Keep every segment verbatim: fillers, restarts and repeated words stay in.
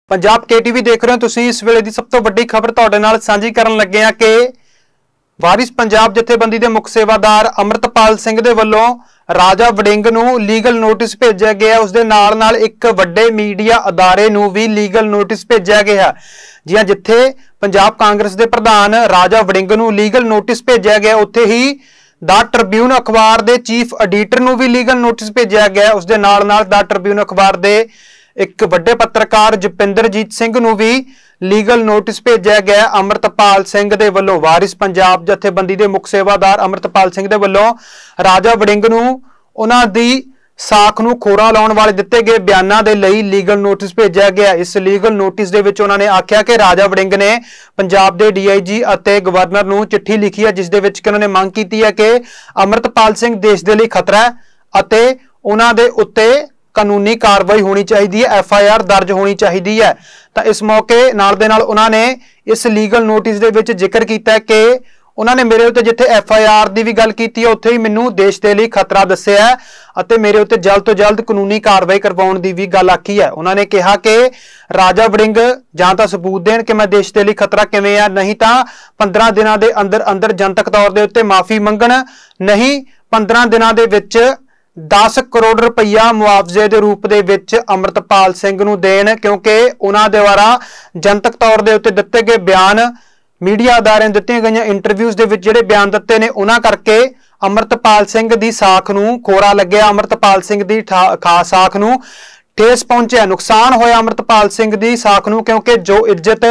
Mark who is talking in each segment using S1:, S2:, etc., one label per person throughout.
S1: पंजाब के टीवी देख रहे हो तुसीं। इस वेले दी सब तो वड्डी खबर तुहाडे नाल सांझी करन लगे हां कि वारिस पंजाब जथेबंदी दे मुख सेवादार अमृतपाल सिंह दे वल्लों राजा वड़िंग नूं लीगल नोटिस भेजा गया। उस दे नाल नाल एक वड्डे मीडिया अदारे नूं भी लीगल नोटिस भेजा गया। जी हां, जिथे पंजाब कांग्रेस दे प्रधान राजा वड़िंग नूं लीगल नोटिस भेजा गया, उत्थे ही द ट्रिब्यून अखबार दे चीफ एडिटर नूं भी लीगल नोटिस भेजा गया। उस दे नाल नाल द ट्रिब्यून अखबार दे एक वड्डे पत्रकार जपिंदरजीत सिंह नूं भी लीगल नोटिस भेजा गया। अमृतपाल सिंह दे वल्लों वारिस पंजाब जथेबंदी दे मुख सेवादार अमृतपाल सिंह दे वल्लों राजा वड़िंग नूं उन्हां दी साख नूं खोरा लाउण वाले दित्ते गए बयानां दे लई लीगल नोटिस भेजा गया। इस लीगल नोटिस दे विच उन्हां ने आख्या कि राजा वड़िंग ने पंजाब दे डी आई जी अते गवर्नर नूं चिट्ठी लिखी है, जिस दे विच उन्हां ने मंग कीती है कि अमृतपाल सिंह देश दे लई खतरा है अते उन्हां दे उत्ते कानूनी कार्रवाई होनी चाहिए है, एफ आई आर दर्ज होनी चाहिए है। तो इस मौके नाल दे नाल उन्होंने इस लीगल नोटिस दे विच जिक्र किया कि उन्होंने मेरे उत्ते जिथे एफ आई आर की भी गल की है, उत्थे ही मैनू देश के लिए खतरा दस्सिया है अते मेरे उत्ते जल्द तो जल्द कानूनी कार्रवाई करवाउण दी भी गल आखी है। उन्होंने कहा कि राजा वड़िंग जां तां सबूत देण कि मैं देश के लिए खतरा किवें आ, नहीं तो पंद्रह दिनों के अंदर अंदर जनतक तौर के उत्ते माफी मंगण, नहीं पंद्रह दिनों के विच दस करोड़ रुपया मुआवजे के रूप दे विच अमृतपाल सिंह नूं देण, क्योंकि उन्हां दे द्वारा जनतक तौर दे उत्ते दित्ते गए बयान मीडिया अदारे नूं दित्तियां गईयां इंटरव्यूज़ दे विच जिहड़े बयान दित्ते ने उन्हां करके अमृतपाल सिंह दी साख नूं खोरा लग्गिया। अमृतपाल सिंह दी खास साख नूं ठेस पहुंचिया, नुकसान होया अमृतपाल सिंह दी साख नूं, क्योंकि जो इज्जत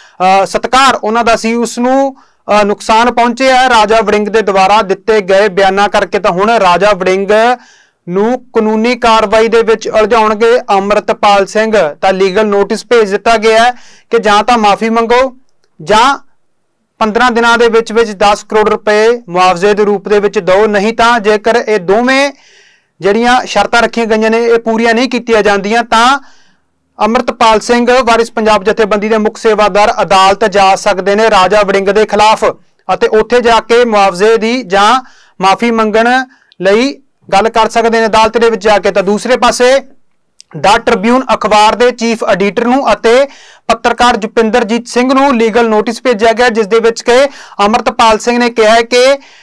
S1: सत्कार उन्हां दा सी उस नूं नुकसान पहुंचे है राजा वड़िंग दे द्वारा दिते गए बयानां करके। तो हुण राजा वड़िंग नूं कानूनी कार्रवाई दे विच उलझाउणगे अमृतपाल सिंह। तां लीगल नोटिस भेज दिता गया है कि जां तां माफी मंगो जां पंद्रह दिनां दे विच विच दस करोड़ रुपए मुआवजे के रूप दे विच दो, नहीं तां जेकर ये दोवें जिहड़ियां शर्तां रखियां गईयां ने ये पूरीआं नहीं कीतियां जांदियां तां अमृतपाल सिंह वारिस पंजाब जथेबंदी के मुख सेवादार अदालत जा सकते हैं राजा वड़िंग के खिलाफ अते उत्थे जाके मुआवजे की जां माफी मंगण लई गल कर सकते हैं अदालत दे विच जाके। तो दूसरे पासे द ट्रिब्यून अखबार के चीफ एडिटर नूं अते पत्रकार जपिंदरजीत सिंह नूं लीगल नोटिस भेजा गया, जिस दे विच के अमृतपाल सिंह ने कहा है कि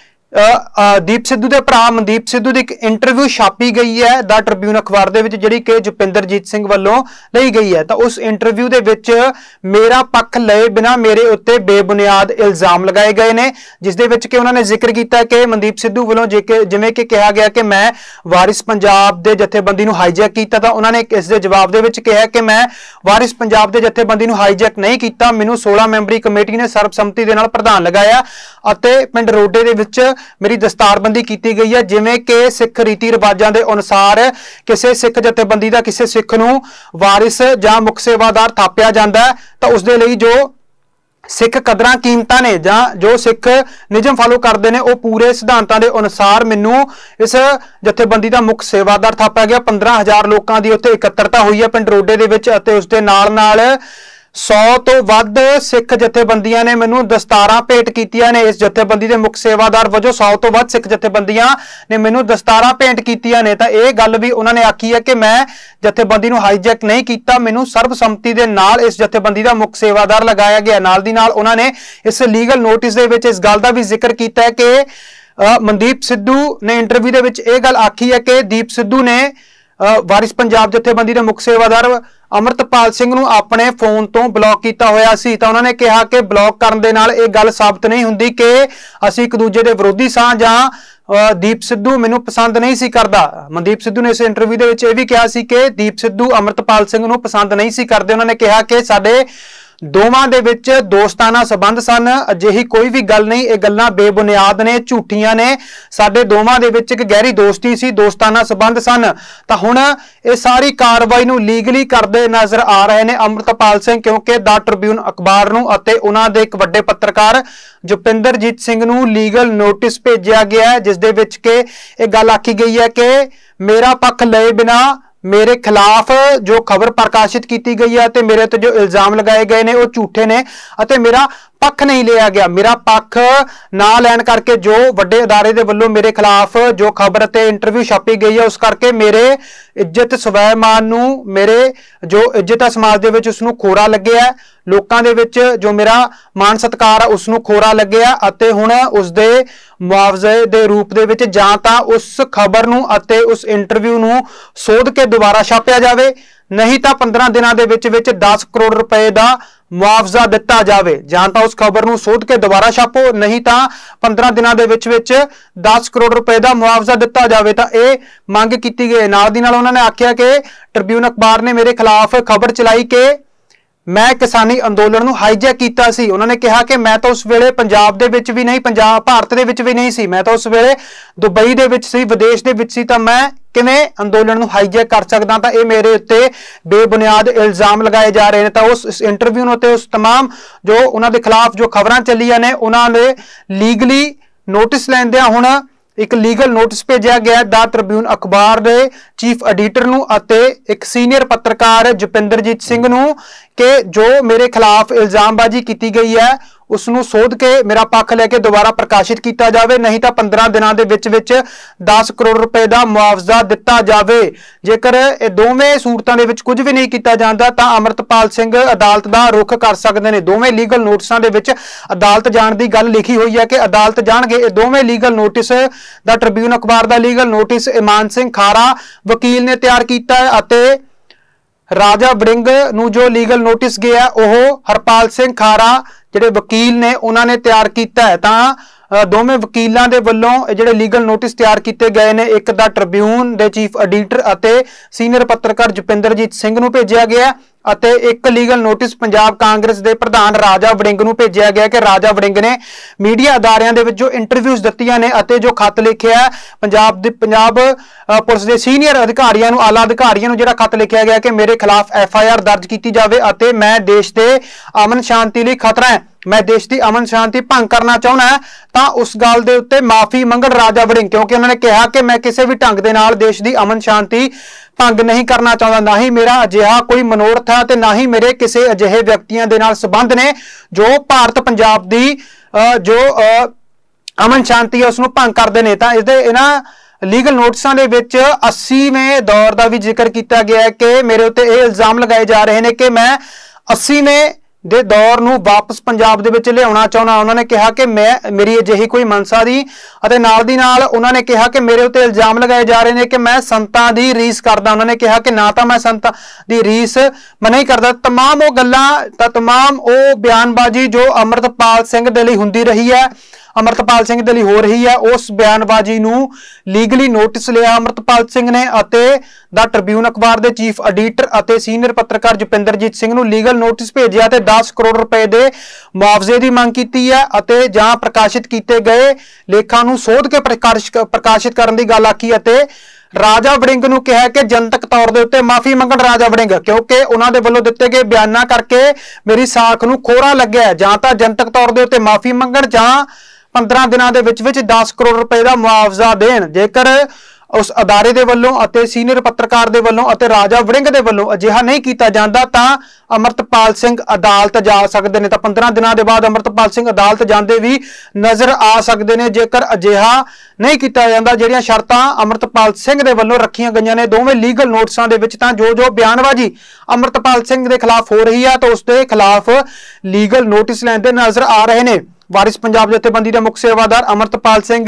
S1: दीप सिद्धू के भरा मनदीप सिद्धू की एक इंटरव्यू छापी गई है द ट्रिब्यून अखबार दे विच, जिहड़ी कि जपिंदरजीत सिंह वालों लई गई है। तो उस इंटरव्यू दे विच मेरा पक्ष लए बिना मेरे उत्ते बेबुनियाद इल्जाम लगाए गए ने, जिस दे विच कि उन्होंने जिक्र किया कि मनदीप सिद्धू वालों जिवें कि कहा गया कि मैं वारिस पंजाब के जथेबंदी नूं हाईजैक किया, तो उन्होंने इस दे जवाब दे विच कहा कि मैं वारिस पंजाब के जथेबंदी नूं हाईजैक नहीं किया, मैनूं सोलह मैंबरी कमेटी ने सर्बसम्मति दे नाल प्रधान लगाया अते पिंड रोडे दे विच मेरी दस्तारबंदी की गई है, जिवें कि सिख रीति रिवाजां के अनुसार किसी सिख जथेबंदी का किसी सिख नूं वारिस जां मुख सेवादार थापिया जाता है, तो उस दे लई जो सिख कदरां कीमतां ने जां जो सिख नियम फॉलो करते हैं वो पूरे सिद्धांतां के अनुसार मैनूं इस जथेबंदी का मुख सेवादार थापिया गया। पंद्रह हज़ार लोगों की उत्थे इकत्तरता हुई है पिंड रोडे दे विच अते उस दे नाल नाल सौ तो वध सिख जथेबंदियां ने मैनू दस्तारां भेंट कीतियां ने। इस जथेबंदी के मुख सेवादार वजों सौ तो वध सिख जथेबंदियां ने मैनू दस्तारां भेंट कीतियां ने। तो यह गल भी उन्होंने आखी है कि मैं जथेबंदी नूं हाईजैक नहीं किया, मैनू सर्बसम्मति के नाल इस जथेबंदी का मुख सेवादार लगाया गया। नाल दी नाल उन्होंने इस लीगल नोटिस दे विच इस गल का भी जिक्र किया है कि मनदीप सिद्धू ने इंटरव्यू दे विच यह गल आखी है कि दीप सिद्धू ने वारिस पंजाब जथेबंदी के मुख सेवादार अमृतपाल सिंह नूं अपने फोन तो ब्लॉक किया होया सी। तो उन्होंने कहा कि ब्लॉक करने दे नाल यह गल साबित नहीं हुंदी कि असीं एक दूजे के विरोधी सां जां दीप सिद्धू मैनूं पसंद नहीं सी करदा। मनदीप सिद्धू ने इस इंटरव्यू दे विच यह भी कहा सी कि दीप सिद्धू अमृतपाल सिंह नूं पसंद नहीं सी करदे। उन्होंने कहा कि साडे दोवां दे विच दोस्ताना संबंध सन, अजिही कोई भी गल नहीं, ये गल्लां बेबुनियाद ने, झूठियां ने, साडे दोवां दे विच एक गहरी दोस्ती सी, दोस्ताना संबंध सन। तां हुण ये सारी कार्रवाई नूं लीगली करदे नज़र आ रहे ने अमृतपाल सिंह, क्योंकि द ट्रिब्यून अखबार नूं अते उन्हां दे एक वड्डे पत्रकार जपिंदरजीत सिंह नूं लीगल नोटिस भेजिया गया है, जिस दे विच कि ये गल आखी गई है कि मेरा पक्ष लए बिना मेरे खिलाफ जो खबर प्रकाशित की गई है, मेरे ते जो इल्जाम लगाए गए ने वो झूठे ने, मेरा पक्ष नहीं लिया गया। मेरा पक्ष ना लैन करके जो वड्डे अदारे दे वल्लों मेरे खिलाफ जो खबर ते इंटरव्यू छापी गई है, उस करके मेरे इज्जत स्वैमान नूं, मेरे जो इज्जत है समाज दे विच उसनूं खोरा लगे है, लोकां दे विच जो मेरा मान सत्कार है उसनूं खोरा लगे है, अते हुण उस दे मुआवजे दे रूप दे विच जां तां उस खबर नूं अते उस इंटरव्यू नूं सोध के दोबारा छापिया जावे, नहीं तो पंद्रह दिनों के विच विच दस करोड़ रुपए का मुआवजा दिता जाए। जां तां उस खबर नूं सोध के दोबारा छापो, नहीं तो पंद्रह दिनों के विच विच दस करोड़ रुपए का मुआवजा दिता जाए। तो यह मंग की गई। नाल दी नाल उन्होंने आख्या कि ट्रिब्यून अखबार ने मेरे खिलाफ खबर चलाई कि मैं किसानी अंदोलन नूं हाईजैक कीता सी। उन्होंने कहा कि मैं तो उस वेले पंजाब दे विच भी नहीं, पंजाब भारत दे विच भी नहीं सी, मैं तो उस वेले दुबई दे विच सी, विदेश दे विच सी, तां मैं किवें अंदोलन नूं हाईजैक कर सकदा। तां इह मेरे उत्ते बेबुनियाद इल्जाम लगाए जा रहे हैं। तां उस इंटरव्यू नूं ते उस तमाम जो उन्हां दे खिलाफ जो खबरां चलियां ने उन्हां ने लीगली नोटिस लैंदिआं हुण एक लीगल नोटिस भेजा गया द ट्रिब्यून अखबार के चीफ एडिटर नूं अते एक सीनियर पत्रकार जपिंदरजीत सिंह नूं कि जो मेरे खिलाफ इल्जामबाजी की गई है उसनूं सोध के मेरा पक्ष लैके दोबारा प्रकाशित किया जाए, नहीं तो पंद्रह दिनों के विच विच दस करोड़ रुपए का मुआवजा दिता जाए। जेकर ये दोवें सूरतां दे विच कुछ भी नहीं किया जाता तो अमृतपाल सिंह अदालत का रुख कर सकते हैं। दोवें लीगल नोटिसां दे विच अदालत जाण की गल लिखी हुई है कि अदालत जाणगे। ये दोवें लीगल नोटिस द ट्रिब्यून अखबार का लीगल नोटिस ईमान सिंह खारा वकील ने तैयार किया है अते राजा वड़िंग नूं जो लीगल नोटिस गया वह हरपाल सिंह खारा जिहड़े वकील ने उन्होंने तैयार किया है। तां दोवें वकीलों के वल्लों जिहड़े लीगल नोटिस तैयार किए गए ने एक द ट्रिब्यून के चीफ एडिटर अते सीनियर पत्रकार जपिंदरजीत सिंह नूं भेजिया गया अते एक लीगल नोटिस पंजाब कांग्रेस के प्रधान राजा वड़िंग नूं भेजिया गया कि राजा वड़िंग ने मीडिया अदारियां दे विच जो इंटरव्यूज दित्तियां ने अते जो खत लिखिया है पंजाब दे पंजाब पुलिस के सीनियर अधिकारियों नूं आला अधिकारियों नूं जिहड़ा खत लिखिया गया कि मेरे खिलाफ एफ आई आर दर्ज की जाए अते मैं देश के अमन शांति लई खतरा है, मैं देश की अमन शांति भंग करना चाहना है, तो उस गल के उत्ते माफी मंगण राजा वड़िंग, क्योंकि उन्होंने कहा कि मैं किसी भी ढंग के नाल देश की अमन शांति भंग नहीं करना चाहता, ना ही मेरा अजिहा कोई मनोरथ है ते ना ही मेरे किसी अजिहे व्यक्तियों के नाल संबंध ने जो भारत पंजाब की जो अमन शांति है उसनूं भंग करते हैं। तो इसदे इन्हां लीगल नोटिसां दे विच अस्सीवें दौर का भी जिक्र किया गया है कि मेरे उत्ते ये इल्जाम लगाए जा रहे हैं कि मैं अस्सीवें दे दौर नूं वापस पंजाब दे विच लियाउणा चाहुंदा। उन्होंने कहा कि मैं मेरी अजिही कोई मनसा दी अते नाल दी नाल उन्होंने कहा कि मेरे उत्ते इल्जाम लगाए जा रहे हैं कि मैं संतां दी रीस करदा। उन्होंने कहा कि ना तो मैं संतां दी रीस मैं नहीं करदा। तमाम वो गल्लां तां तमाम वो बयानबाजी जो अमृतपाल सिंह दे लई हुंदी रही है, अमृतपाल सिंह दे लई हो रही है, उस बयानबाजी नूं लीगली नोटिस लिया अमृतपाल सिंह ने अते द ट्रिब्यून अखबार के चीफ एडिटर अते सीनियर पत्रकार जपिंदरजीत सिंह नूं लीगल नोटिस भेजिया ते दस करोड़ रुपए के मुआवजे की मांग की है अते जां प्रकाशित किए गए लेखां नूं सोध के प्रकाशित करने की गल आखी अते राजा वड़िंग नूं कहा कि जनतक तौर के उत्ते माफी मंगण राजा वड़िंग, क्योंकि उन्होंने वालों दिते गए बयाना करके मेरी साख नूं खोरा लग्या है। जां तां जनतक तौर के उत्ते माफी मंगण जां पंद्रह दिनों के विच विच दस करोड़ रुपए का मुआवजा देण। जेकर उस अदारे दे वल्लों अते सीनियर पत्रकार दे वल्लों अते राजा वड़िंग दे वल्लों अजिहा नहीं किया जाता तां अमृतपाल सिंह अदालत जा सकते हैं। तो पंद्रह दिनों के बाद अमृतपाल सिंह अदालत जाते भी नज़र आ सकते हैं। जेकर अजिहा नहीं किया जाता जिहड़ियां शर्तां अमृतपाल सिंह दे वल्लों रखियां गईयां ने दोवें लीगल नोटिसां दे विच, तां जो जो बयानबाजी अमृतपाल सिंह के खिलाफ हो रही है तो उसके खिलाफ लीगल नोटिस लैंदे नज़र आ रहे हैं। वारिस पंजाब जथेबंदी के मुख सेवादार अमृतपाल सिंह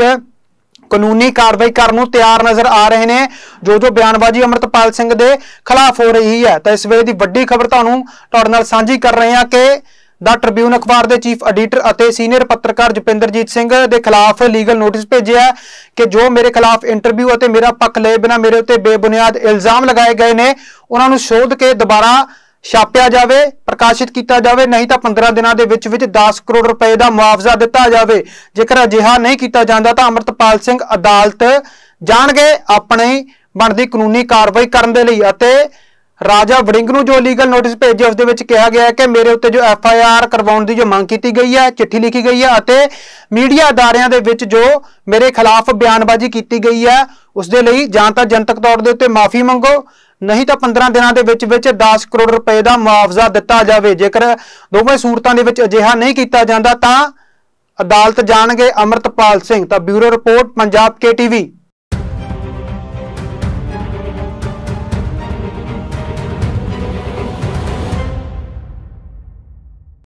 S1: कानूनी कार्रवाई करने तैयार नजर आ रहे हैं जो जो बयानबाजी अमृतपाल सिंह के खिलाफ हो रही है। तो इस वेले की वड्डी खबर तुहानूं तुहाडे नाल सांझी कर रहे हैं कि द ट्रिब्यून अखबार के चीफ एडिटर अते सीनियर पत्रकार जपिंदरजीत सिंह के खिलाफ लीगल नोटिस भेजे है कि जो मेरे खिलाफ इंटरव्यू अते मेरा पक्ष ले बिना मेरे उत्ते बेबुनियाद इल्जाम लगाए गए ने उन्होंने शोध के दोबारा छापिया जाए, प्रकाशित किया जाए, नहीं तो पंद्रह दिनों के विच विच दस करोड़ रुपए का मुआवजा दिता जाए। जेकर अजिहा नहीं किया जाता तो अमृतपाल सिंह अदालत जाणगे अपनी बनती कानूनी कार्रवाई करने लई अते राजा वड़िंग नूं जो लीगल नोटिस भेजे उस दे विच कहा गया है कि मेरे उत्ते जो एफ आई आर करवाउण दी जो मांग की गई है, चिट्ठी लिखी गई है अते मीडिया अदारियां दे विच जो मेरे खिलाफ बयानबाजी की गई है उस दे लई जां तां जनतक तौर दे उत्ते माफी मंगो, नहीं तो पंद्रह दिनों के विच विच दस करोड़ रुपए का मुआवजा दिता जाए। जेकर दोवें सूरतां दे विच अजिहा नहीं किया जाता तां अदालत जाणगे अमृतपाल सिंह। तां ब्यूरो रिपोर्ट पंजाब के टीवी।